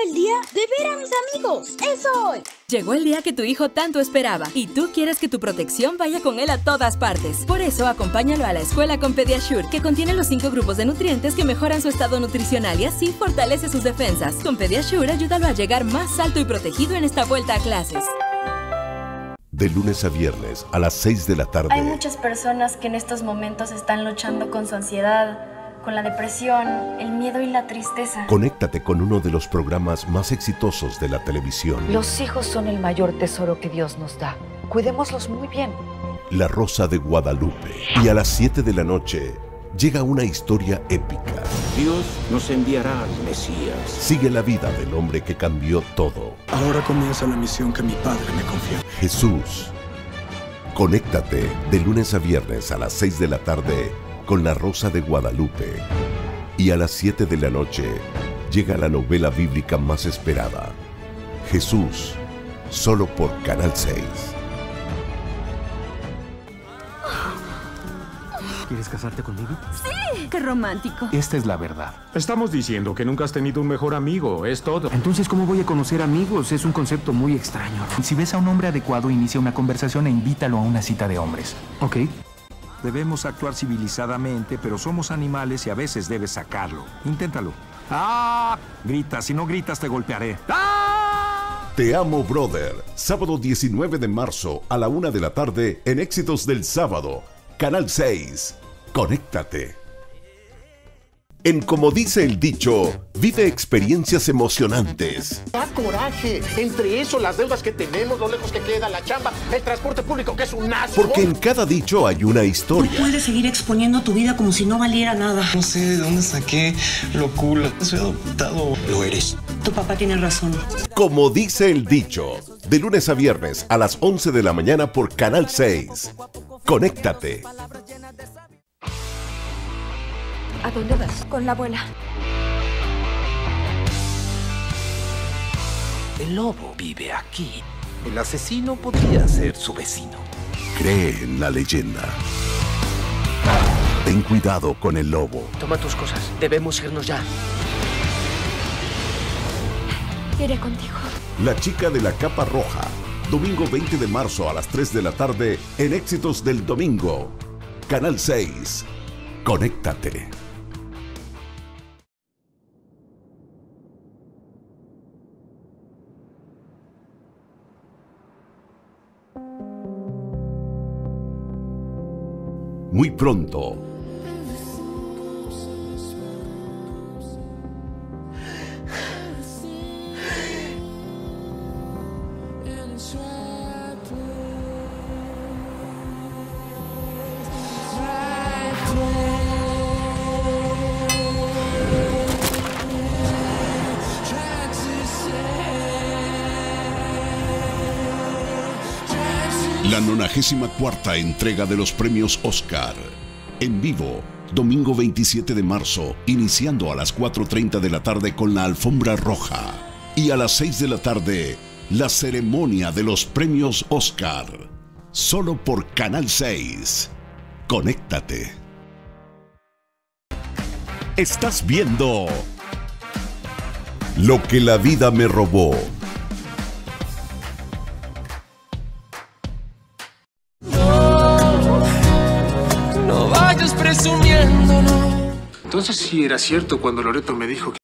el día de ver a mis amigos. ¡Es hoy! Llegó el día que tu hijo tanto esperaba y tú quieres que tu protección vaya con él a todas partes. Por eso, acompáñalo a la escuela con Pediasure, que contiene los 5 grupos de nutrientes que mejoran su estado nutricional y así fortalece sus defensas. Con Pediasure, ayúdalo a llegar más alto y protegido en esta vuelta a clases. De lunes a viernes a las 6 de la tarde. Hay muchas personas que en estos momentos están luchando con su ansiedad, con la depresión, el miedo y la tristeza. Conéctate con uno de los programas más exitosos de la televisión. Los hijos son el mayor tesoro que Dios nos da. Cuidémoslos muy bien. La Rosa de Guadalupe. Y a las 7 de la noche llega una historia épica. Dios nos enviará al Mesías. Sigue la vida del hombre que cambió todo. Ahora comienza la misión que mi padre me confió. Jesús. Conéctate de lunes a viernes a las 6 de la tarde con La Rosa de Guadalupe. Y a las 7 de la noche llega la novela bíblica más esperada, Jesús, solo por Canal 6. ¿Quieres casarte conmigo? ¡Sí! ¡Qué romántico! Esta es la verdad. Estamos diciendo que nunca has tenido un mejor amigo, es todo. Entonces, ¿cómo voy a conocer amigos? Es un concepto muy extraño. Si ves a un hombre adecuado, inicia una conversación e invítalo a una cita de hombres. ¿Ok? Debemos actuar civilizadamente, pero somos animales y a veces debes sacarlo. Inténtalo. ¡Ah! Grita, si no gritas te golpearé. ¡Ah! Te amo, brother. Sábado 19 de marzo a la 1 de la tarde en Éxitos del Sábado. Canal 6. Conéctate. En Como dice el dicho, vive experiencias emocionantes. Da coraje. Entre eso, las deudas que tenemos, lo lejos que queda la chamba, el transporte público que es un asco. Porque en cada dicho hay una historia. No puedes seguir exponiendo tu vida como si no valiera nada. No sé de dónde saqué lo cool. Soy adoptado. Lo eres. Tu papá tiene razón. Como dice el dicho, de lunes a viernes a las 11 de la mañana por Canal 6. Conéctate. ¿A dónde vas? Con la abuela. El lobo vive aquí. El asesino podría ser su vecino. Cree en la leyenda. Ten cuidado con el lobo. Toma tus cosas. Debemos irnos ya. Iré contigo. La chica de la capa roja. Domingo 20 de marzo a las 3 de la tarde en Éxitos del Domingo. Canal 6. Conéctate. Muy pronto. La 94ª entrega de los premios Oscar. En vivo, domingo 27 de marzo, iniciando a las 4:30 de la tarde con la alfombra roja. Y a las 6 de la tarde, la ceremonia de los premios Oscar. Solo por Canal 6. Conéctate. Estás viendo Lo que la vida me robó. No vayas presumiendo, no. Entonces sí era cierto cuando Loreto me dijo que